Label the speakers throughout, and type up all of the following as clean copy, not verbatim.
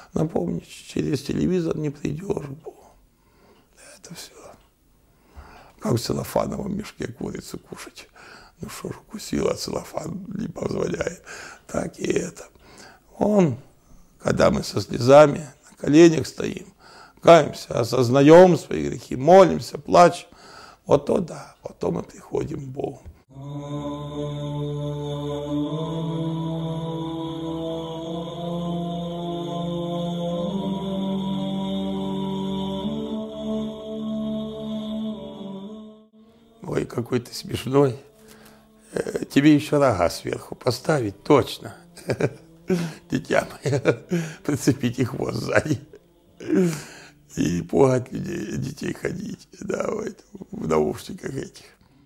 Speaker 1: Напомнить, через телевизор не придешь к Богу. Это все. Как в целлофановом мешке курицу кушать. Ну что ж, укусила, целлофан не позволяет. Так и это. Он, когда мы со слезами на коленях стоим, каемся, осознаем свои грехи, молимся, плачем, вот то да, вот то мы приходим к Богу. Ой, какой ты смешной. Тебе еще рога сверху поставить, точно. Дитя мое, прицепить их хвост сзади. И пугать детей ходить, да, вот, в наушниках этих.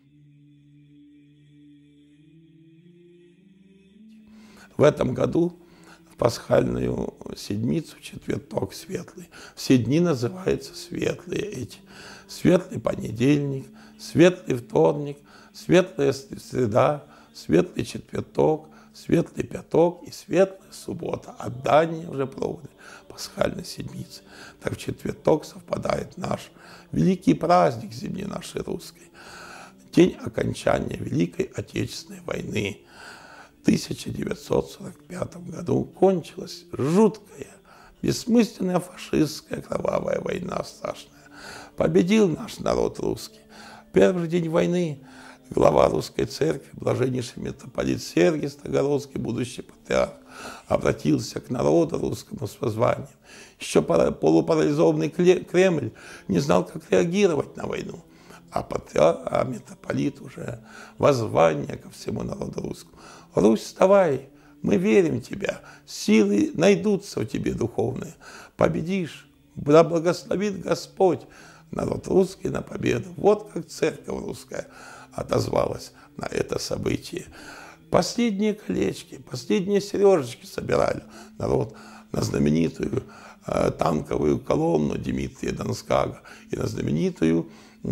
Speaker 1: В этом году, в пасхальную седмицу, четверток светлый, все дни называются светлые эти. Светлый понедельник, светлый вторник, светлая среда, светлый четверток, светлый пяток и светлая суббота. Отдание уже проводы пасхальной седмицы. Так в четверток совпадает наш великий праздник земли нашей русской. День окончания Великой Отечественной войны. В 1945 году кончилась жуткая, бессмысленная фашистская кровавая война страшная. Победил наш народ русский. Первый день войны глава русской церкви, блаженнейший митрополит Сергий Строгородский, будущий патриарх, обратился к народу русскому с воззванием. Еще полупарализованный Кремль не знал, как реагировать на войну. А митрополит уже воззвание ко всему народу русскому. Русь, вставай, мы верим в тебя, силы найдутся у тебя духовные, победишь, да благословит Господь народ русский на победу. Вот как церковь русская отозвалась на это событие. Последние колечки, последние сережечки собирали народ на знаменитую танковую колонну Дмитрия Донского и на знаменитую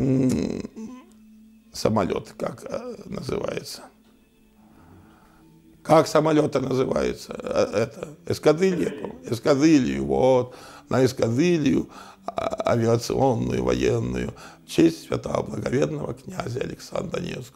Speaker 1: самолет, как называется. Как самолеты называются? Это эскадрилью, вот, на эскадрилью авиационную, военную, в честь святого благоверного князя Александра Невского.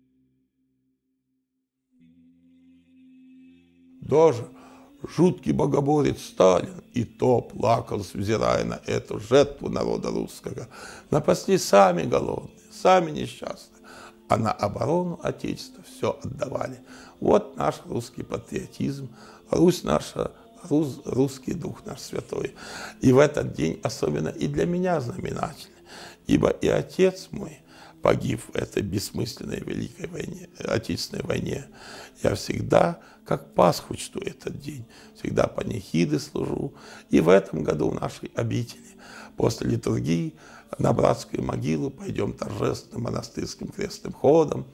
Speaker 1: Даже жуткий богоборец Сталин и то плакал, взирая на эту жертву народа русского. Напасли сами голодные, сами несчастные, а на оборону Отечества все отдавали. Вот наш русский патриотизм, Русь наша, русский дух наш святой. И в этот день особенно и для меня знаменательный, ибо и отец мой погиб в этой бессмысленной великой войне, Отечественной войне. Я всегда, как Пасху, чту этот день, всегда панихиды служу. И в этом году в нашей обители после литургии на братскую могилу пойдем торжественным монастырским крестным ходом.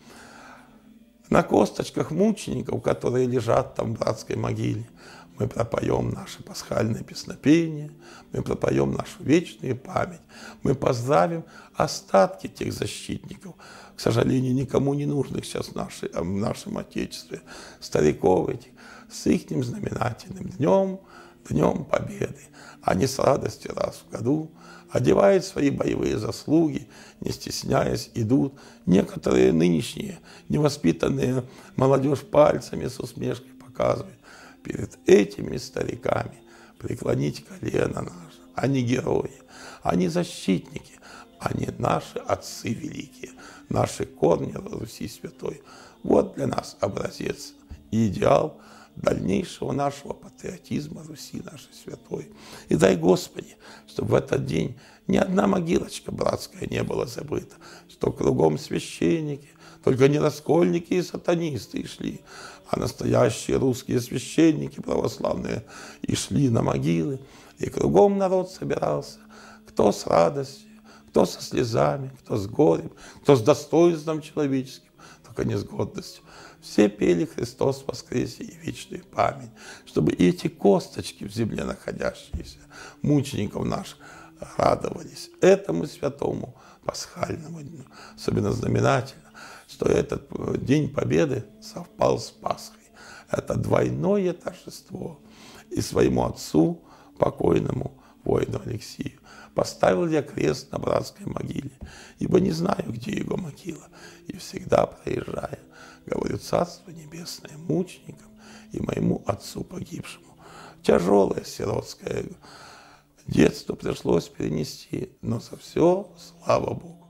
Speaker 1: На косточках мучеников, которые лежат там в братской могиле, мы пропоем наше пасхальное песнопение, мы пропоем нашу вечную память, мы оставим тех защитников, к сожалению, никому не нужных сейчас в нашем Отечестве, стариков этих, с их знаменательным днем Победы. Они с радостью раз в году одевают свои боевые заслуги, не стесняясь, идут. Некоторые нынешние невоспитанные молодежь пальцами с усмешкой показывают. Перед этими стариками преклонить колено наше. Они герои, они защитники, они наши отцы великие, наши корни Руси Святой. Вот для нас образец и идеал дальнейшего нашего патриотизма Руси нашей Святой. И дай Господи, чтобы в этот день ни одна могилочка братская не была забыта, что кругом священники, только не раскольники и сатанисты и шли, а настоящие русские священники православные и шли на могилы, и кругом народ собирался, кто с радостью, кто со слезами, кто с горем, кто с достоинством человеческим, только не с гордостью. Все пели «Христос воскресе» и вечную память, чтобы и эти косточки в земле находящиеся, мучеников наших, радовались этому святому пасхальному дню. Особенно знаменательно, что этот День Победы совпал с Пасхой. Это двойное торжество. И своему отцу покойному воину Алексею. Поставил я крест на братской могиле, ибо не знаю, где его могила. И всегда проезжая, говорю: Царство Небесное мученикам и моему отцу погибшему. Тяжелое сиротское детство пришлось перенести, но за все слава Богу.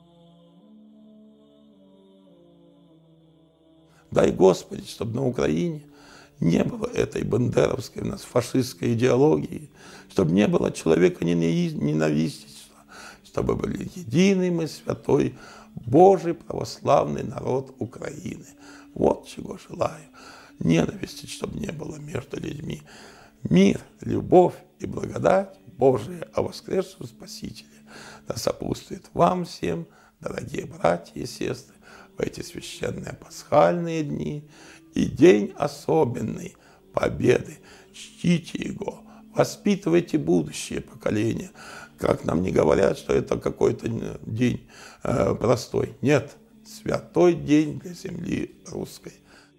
Speaker 1: Дай Господи, чтобы на Украине не было этой бандеровской у нас фашистской идеологии, чтобы не было человека ненавистничества, чтобы были единый мы святой Божий православный народ Украины. Вот чего желаю. Ненависти, чтобы не было между людьми. Мир, любовь и благодать Божия о воскресшем Спасителе да сопутствует вам всем, дорогие братья и сестры, в эти священные пасхальные дни и день особенный победы. Чтите его, воспитывайте будущее поколение. Как нам не говорят, что это какой-то день простой. Нет, святой день для земли русской.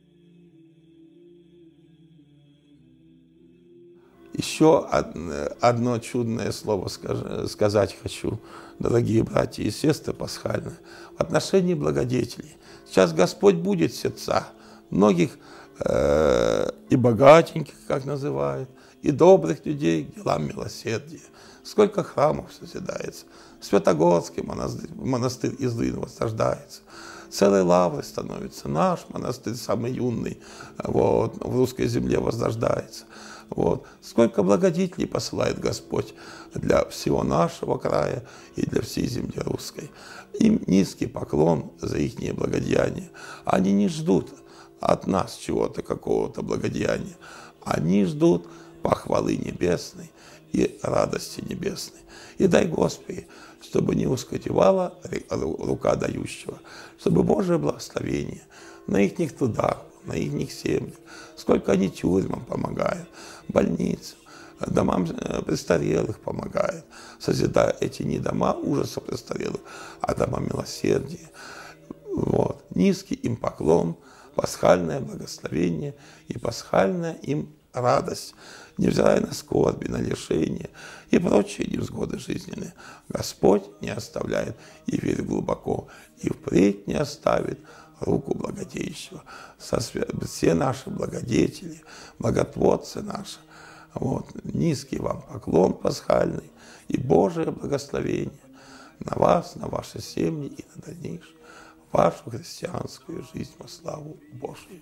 Speaker 1: Еще одно чудное слово сказать хочу, дорогие братья и сестры пасхальные, в отношении благодетелей. Сейчас Господь будет сердца многих и богатеньких, как называют, и добрых людей к делам милосердия. Сколько храмов созидается. Святогорский монастырь Излин возрождается. Целой лаврой становится. Наш монастырь, самый юный, вот, в русской земле возрождается. Вот. Сколько благодетелей посылает Господь для всего нашего края и для всей земли русской. Им низкий поклон за их благодеяние. Они не ждут от нас чего-то, какого-то благодеяния. Они ждут похвалы небесной и радости небесной. И дай Господи, чтобы не ускотевала рука дающего, чтобы Божие благословение на их трудах, на их семьях, сколько они тюрьмам помогают, больницам, домам престарелых помогают, созидая эти не дома ужаса престарелых, а дома милосердия. Вот. Низкий им поклон, пасхальное благословение и пасхальная им радость, невзирая на скорби, на лишения и прочие невзгоды жизненные. Господь не оставляет, и верь глубоко, и впредь не оставит руку благодеющего. Все наши благодетели, благотворцы наши, вот, низкий вам поклон пасхальный и Божие благословение на вас, на ваши семьи и на дальнейшую вашу христианскую жизнь во славу Божию.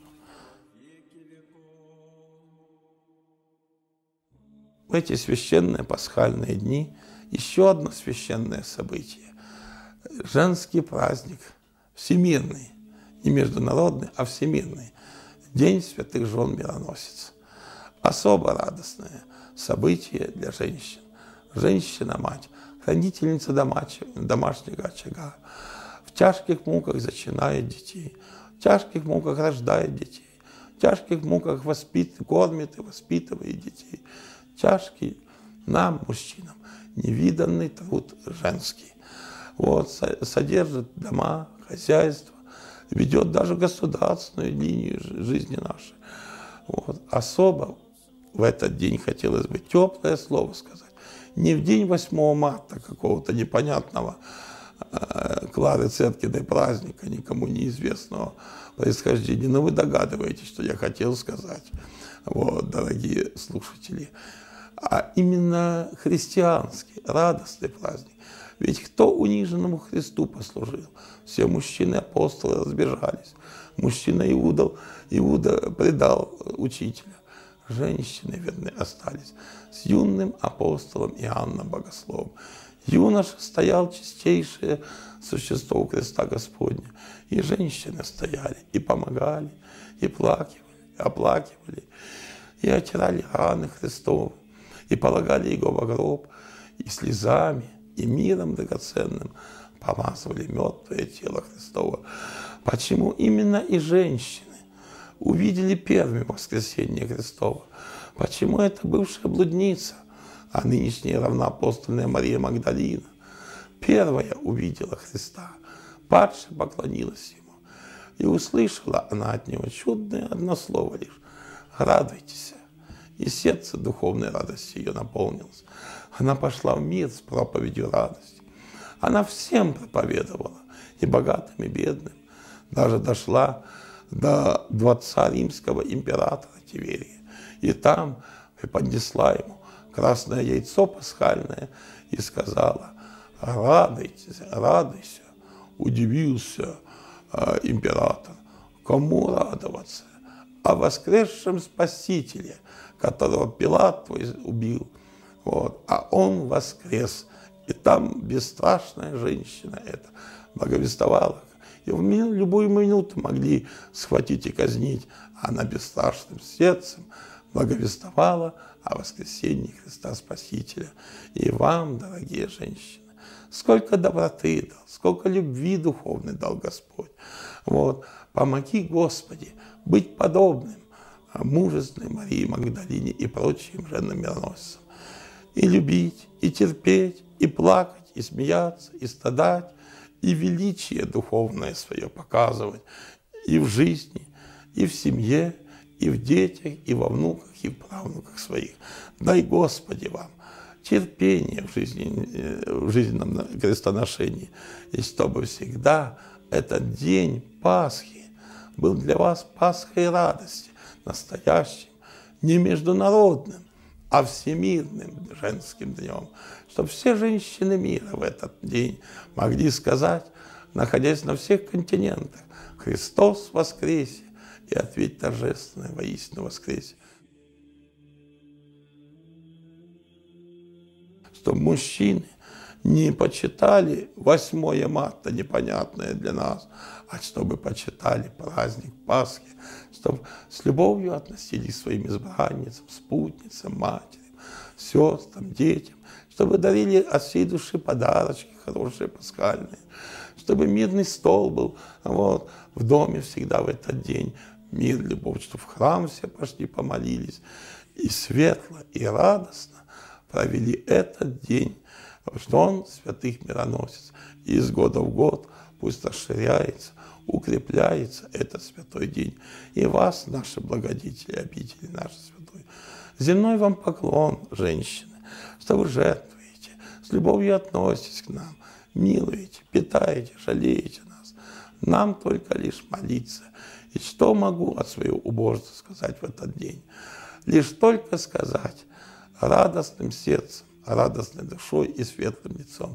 Speaker 1: В эти священные пасхальные дни еще одно священное событие. Женский праздник, всемирный, не международный, а всемирный. День святых жен мироносец. Особо радостное событие для женщин. Женщина-мать, хранительница домашнего очага. В тяжких муках зачинает детей, в тяжких муках рождает детей, в тяжких муках кормит и воспитывает детей. Тяжкий нам, мужчинам, невиданный труд женский. Вот, содержит дома, хозяйство, ведет даже государственную линию жизни нашей. Вот. Особо в этот день хотелось бы теплое слово сказать. Не в день 8 марта какого-то непонятного Клары Цеткиной праздника, никому неизвестного происхождения, но вы догадываетесь, что я хотел сказать, вот, дорогие слушатели. А именно христианский, радостный праздник. Ведь кто униженному Христу послужил? Все мужчины-апостолы разбежались. Мужчина Иуда предал учителя. Женщины, верны, остались с юным апостолом Иоанном Богословом. Юноша стоял чистейшее существо у креста Господня. И женщины стояли, и помогали, и плакали, и оплакивали, и отирали раны Христовы, и полагали его во гроб, и слезами, и миром драгоценным помазывали мертвое тело Христово. Почему именно и женщины увидели первым воскресение Христова? Почему это бывшая блудница, а нынешняя равноапостольная Мария Магдалина первая увидела Христа, падше поклонилась Ему, и услышала она от Него чудное одно слово лишь: «Радуйтесь». и сердце духовной радости ее наполнилось. Она пошла в мир с проповедью радости. Она всем проповедовала, и богатым, и бедным. Даже дошла до дворца римского императора Тиверия. И там преподнесла ему красное яйцо пасхальное и сказала: радуйтесь, радуйся. Удивился император. Кому радоваться? О воскресшем Спасителе, которого Пилат твой убил. Вот. А он воскрес. И там бесстрашная женщина эта благовествовала. И в любую минуту могли схватить и казнить. Она бесстрашным сердцем благовествовала о воскресении Христа Спасителя. И вам, дорогие женщины, сколько доброты дал, сколько любви духовной дал Господь. Вот. Помоги, Господи, быть подобным мужественной Марии Магдалине и прочим женам-мироносцам. И любить, и терпеть, и плакать, и смеяться, и страдать, и величие духовное свое показывать и в жизни, и в семье, и в детях, и во внуках, и в правнуках своих. Дай, Господи, вам терпение в жизненном крестоношении, и чтобы всегда этот день Пасхи был для вас Пасхой радости, настоящим, не международным, а всемирным женским днем, чтобы все женщины мира в этот день могли сказать, находясь на всех континентах: Христос воскресе, и ответить торжественно: воистину воскресе. Чтобы мужчины не почитали 8 марта, непонятное для нас, а чтобы почитали праздник Пасхи, чтобы с любовью относились к своим избранницам, спутницам, матерям, сестрам, детям, чтобы дарили от всей души подарочки хорошие, пасхальные, чтобы мирный стол был вот, в доме всегда в этот день, мир, любовь, чтобы в храм все пошли, помолились, и светло, и радостно провели этот день, что он святых мироносец. И из года в год пусть расширяется, укрепляется этот святой день. И вас, наши благодетели, обители наши святой. Земной вам поклон, женщины, что вы жертвуете, с любовью относитесь к нам, милуете, питаете, жалеете нас. Нам только лишь молиться. И что могу от своего убожества сказать в этот день? Лишь только сказать радостным сердцем, радостной душой и светлым лицом: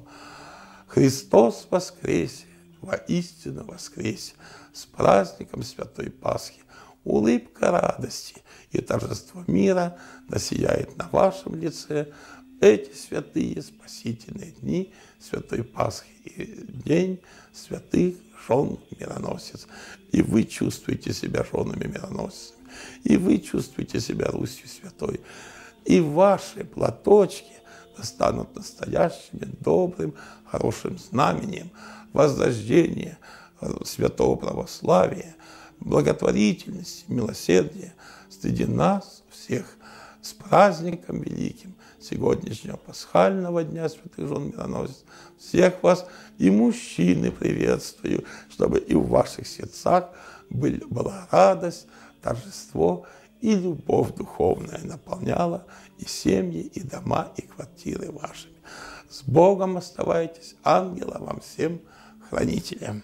Speaker 1: Христос воскресе, воистину воскресе, с праздником Святой Пасхи. Улыбка радости и торжество мира да сияет на вашем лице эти святые спасительные дни Святой Пасхи и день святых жен мироносец. И вы чувствуете себя женами мироносцами, и вы чувствуете себя Русью Святой, и ваши платочки станут настоящим, добрым, хорошим знамением возрождения святого православия, благотворительности, милосердия среди нас всех с праздником великим сегодняшнего пасхального дня святых жен мироносец. Всех вас и мужчины приветствую, чтобы и в ваших сердцах была радость, торжество и любовь духовная наполняла и семьи, и дома, и квартиры вашими. С Богом оставайтесь, ангела вам всем хранителям.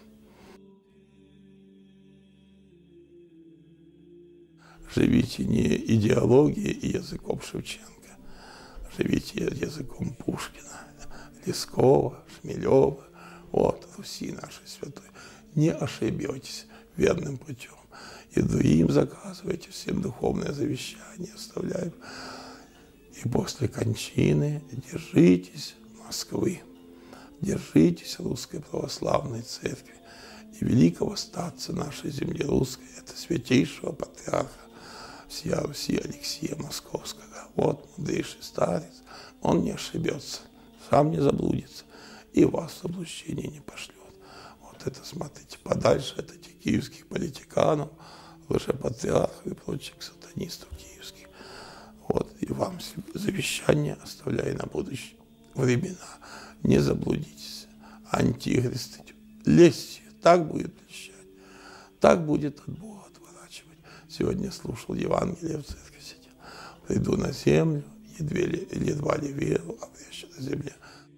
Speaker 1: Живите не идеологией и языком Шевченко, живите языком Пушкина, Лескова, Шмелева, вот, Руси нашей святой. Не ошибетесь верным путем. И другим заказывайте, всем духовное завещание оставляю. И после кончины держитесь Москвы, держитесь Русской Православной Церкви и великого старца нашей земли русской, это святейшего патриарха всея Руси Алексия Московского. Вот мудрейший старец, он не ошибется, сам не заблудится и вас в заблуждение не пошлет. Вот это, смотрите, подальше от этих киевских политиканов, лжепатриархов и прочих сатанистов киевских. Вот, и вам завещание оставляю на будущее времена. Не заблудитесь. Антихрист лестью так будет лещать, так будет от Бога отворачивать. Сегодня слушал Евангелие в церкви сидел. приду на землю, едва ли веру, а прежде на земле.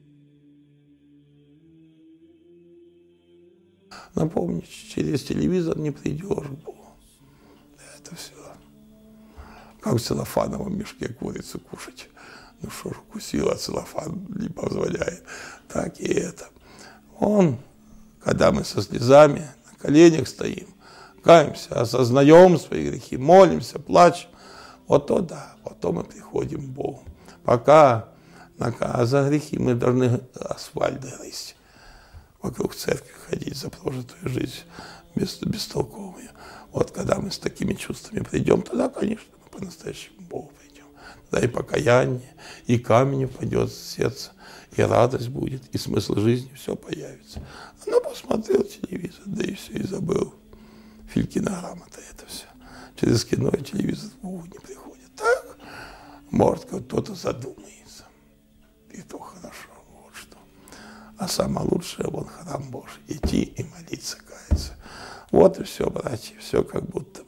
Speaker 1: Напомнить, через телевизор не придешь к Богу. Это все. Как в целлофановом мешке курицу кушать. Ну что ж, укусила, а целлофан не позволяет. Так и это. Когда мы со слезами на коленях стоим, каемся, осознаем свои грехи, молимся, плачем, вот то мы приходим к Богу. Пока за грехи мы должны асфальт грызть, вокруг церкви ходить за прожитую жизнь бестолковую. Вот когда мы с такими чувствами придем, тогда, конечно, мы по-настоящему к Богу придем. Тогда и покаяние, и камень упадет с сердца, и радость будет, и смысл жизни, все появится. Ну, посмотрел телевизор, да и все, и забыл. Филькина грамота, это все. Через кино и телевизор к Богу не приходит. Так, может, кто-то задумается. И то хорошо, вот что. А самое лучшее, вон храм Божий. Идти и молиться, каяться. Вот и все, братья, все как будто